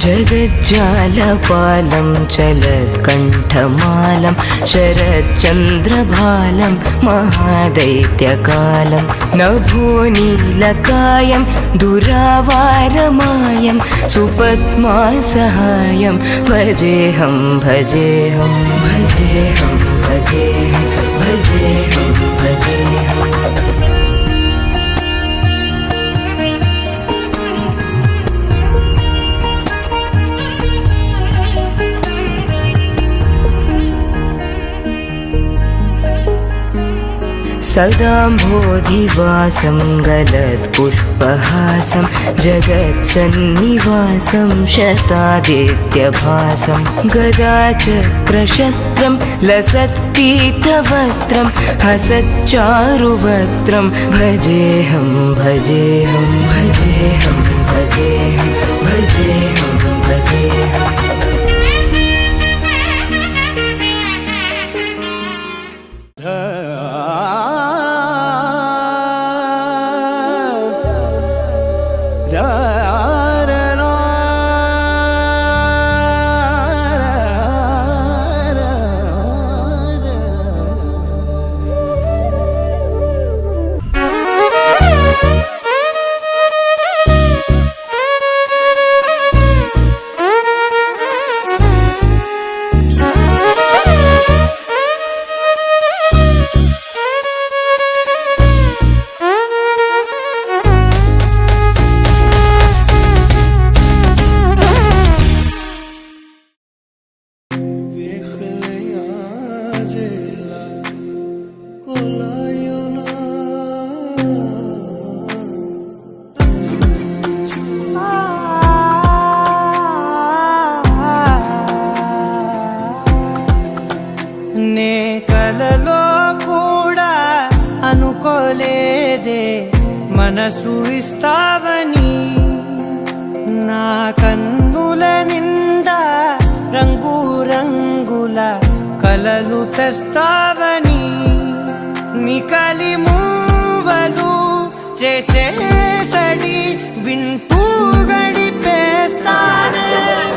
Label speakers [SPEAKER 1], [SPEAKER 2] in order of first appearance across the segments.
[SPEAKER 1] जगज्जालपालं चलत्कण्ठमालं शरच्चन्द्रभालं महादैत्यकालं नभोनीलकायं दुरावारमायं सुपद्मासहायं भजेऽहं भजेऽहं भजेऽहं भजेऽहं भजेऽहं भजेऽहं। सदाम्भोधिवासं गलत्पुष्पहासं जगत्सन्निवासं शतादित्यभासं गदाचक्रशस्त्रं लसत्पीतवस्त्रं हसच्चारुवक्त्रं भजेऽहं भजेऽहं भजेऽहं भजेऽहं भजेऽहं भजेऽहम्।
[SPEAKER 2] మనసు ఇస్తావని నా కన్నుల నిండా రంగు రంగుల కలలు తెస్తావని నికలి మూవలు చేసేసడి వింటూ గడిపేస్తానే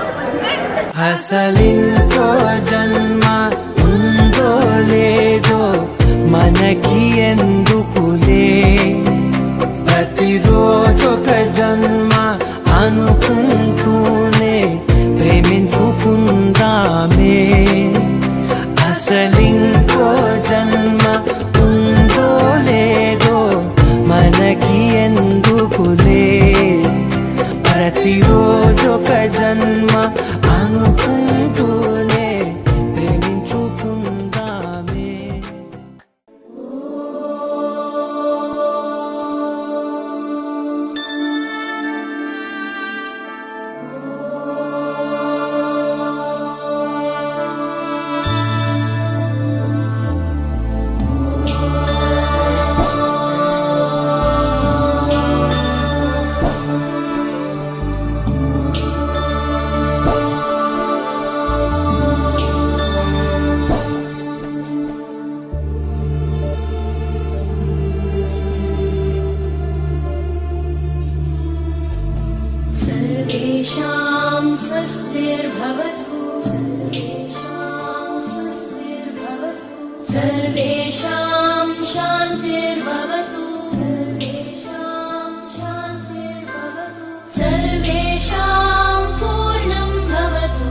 [SPEAKER 2] అసలింకో జన్మ ఉందో లేదో మనకి ఎందుకులే ప్రతిరోజొక జన్మ అనుకుంటూనే ప్రేమించుకుందామే అసలింకో జన్మ ఉందో లేదో మనకి ఎందుకులే ప్రతిరోజొక జన్మ అనుకుంటూనే ప్రేమించుకుందామే।
[SPEAKER 3] सर्वेषां स्वस्तिर्भवतु सर्वेषां शान्तिर्भवतु सर्वेषां पूर्णं भवतु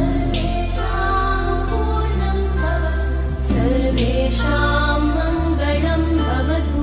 [SPEAKER 3] सर्वेषां मङ्गलं भवतु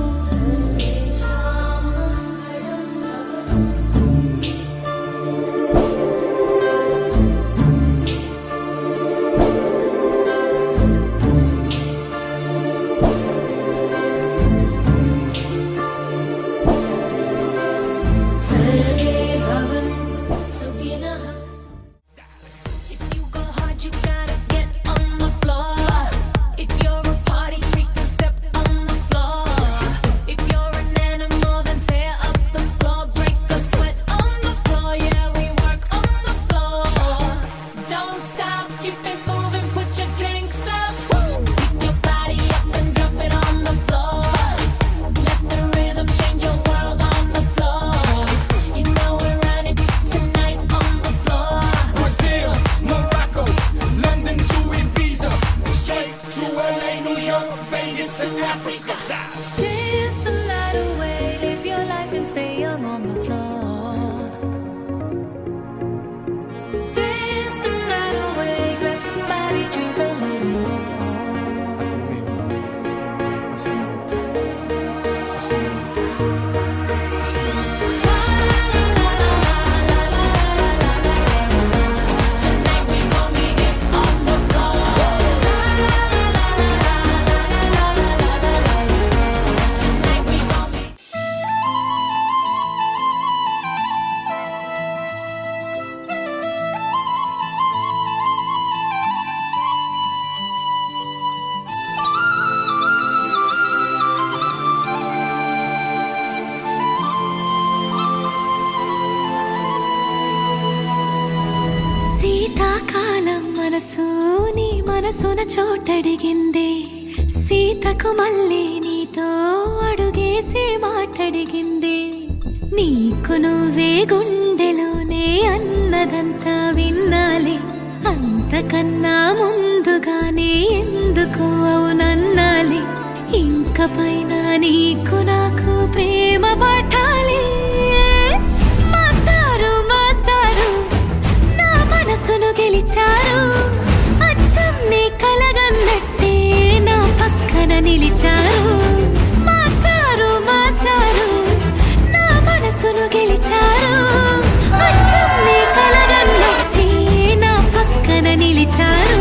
[SPEAKER 4] మనసులోన చోటడిగిందే సీతకు మళ్ళీ నీతో అడుగేసి మాటడిగిందే నీకు నువ్వే గుండెలోనే అన్నదంతా విన్నాలే అంతకన్నా ముందుగానే ఎందుకు అవునన్నాలే ఇంక పైన నీకు నాకు ప్రేమ పాఠాలే మాస్టారు మాస్టారు నా మనసును గెలిచారు అచ్చం నీ కలగన్నట్టే నా పక్కన నిలిచారు మాస్టారు మాస్టారు నా మనసును గెలిచారు అచ్చం నీ కలగన్నట్టే నా పక్కన నిలిచారు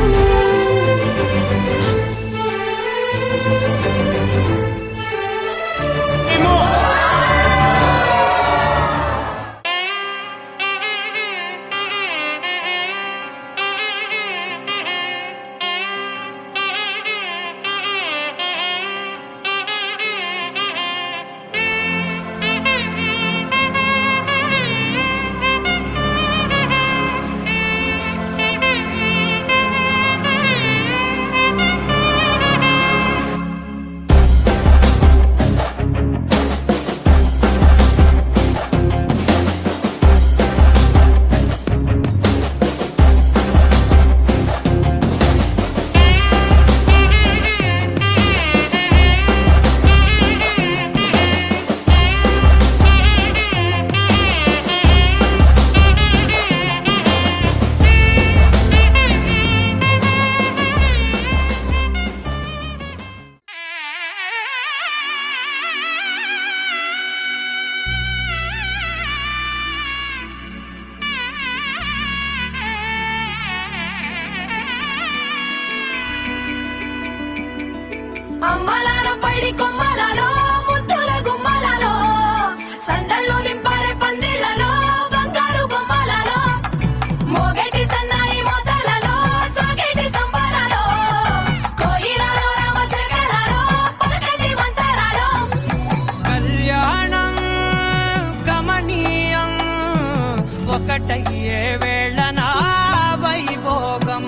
[SPEAKER 5] అమ్మలాలో పడి కొమ్మలలో ముద్దుల గుమ్మలలో సందళ్ళు నింపారే పందిళ్లలో బంగారు బొమ్మలలో మోగేటి సన్నాయి మోతలలో సాగేటి సంబరాలో కోయిలలో రామశకలలో పలకటి మంతరాలో
[SPEAKER 2] కళ్యాణం గమనీయం ఒకటయ్యే వేళనా వైభోగం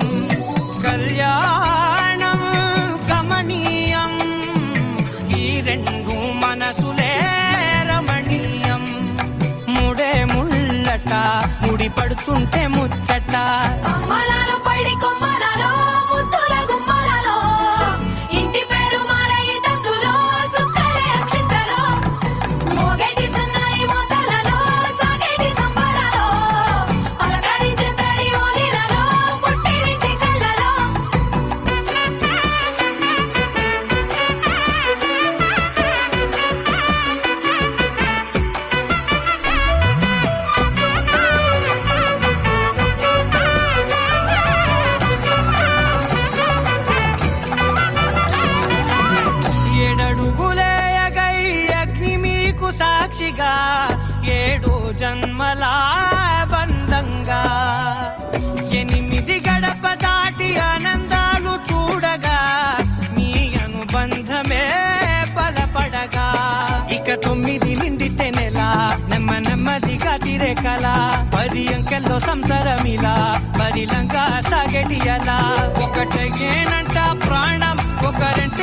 [SPEAKER 2] కళ్యాణం గమనీయం ఈ రెండు మనసులే రమణీయం ముడే ముళ్ళట ముడి పడుతుంటే ముచ్చట
[SPEAKER 5] అమ్మలాలో పడి కొమ్మలలో ముద్దుల గుమ్మలలో ఇంటి పేరు మారయి తందులో చుక్కలే అక్షింతలో మోగేటి సన్నాయి మోతలలో సాగేటి సంబరాలో పలకరించే తడి ఓలిలలో పుట్టినింటి కళ్ళలో
[SPEAKER 2] ఏడడుగులేయగై అగ్ని మీకు సాక్షిగా 7 జన్మల బంధంగా 8 గడప దాటి ఆనందాలు చూడగా మీ అనుబంధమే బలపడగా ఇక 9 నిండితే నెల నెమ్మదిగా తిరే కల 10 అంకెల్లో సంసారమిలా పరిలంగా సాగేటి అలా ఒకటేనంట ప్రాణం ఒకరంటే